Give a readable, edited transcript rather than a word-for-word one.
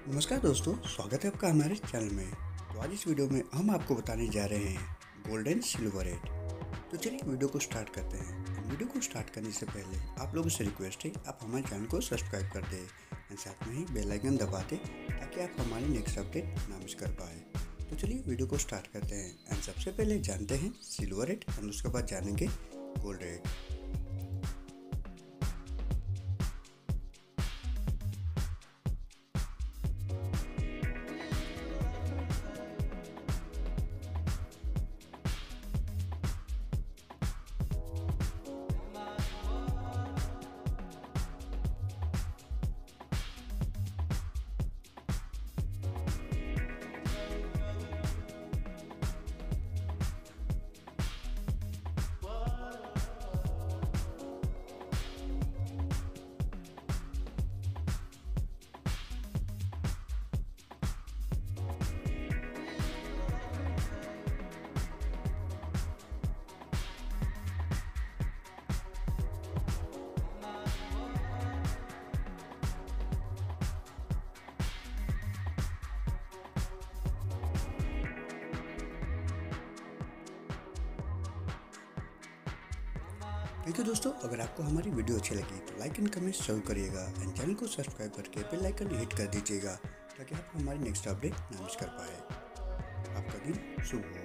नमस्कार दोस्तों, स्वागत है आपका हमारे चैनल में। तो आज इस वीडियो में हम आपको बताने जा रहे हैं गोल्ड एंड सिल्वर रेट। तो चलिए वीडियो को स्टार्ट करते हैं। वीडियो को स्टार्ट करने से पहले आप लोगों से रिक्वेस्ट है आप हमारे चैनल को सब्सक्राइब कर दें एंड साथ में ही बेल आइकन दबा दें ताकि आप हमारी नेक्स्ट अपडेट ना मिस कर पाए। तो चलिए वीडियो को स्टार्ट करते हैं एंड सबसे पहले जानते हैं सिल्वर रेट एंड उसके बाद जानेंगे गोल्ड रेट। ठीक है दोस्तों, अगर आपको हमारी वीडियो अच्छी लगी तो लाइक एंड कमेंट जरूर करिएगा एंड चैनल को सब्सक्राइब करके बेल आइकन हिट कर दीजिएगा ताकि आप हमारी नेक्स्ट अपडेट ना मिस कर पाए। आपका दिन शुभ हो।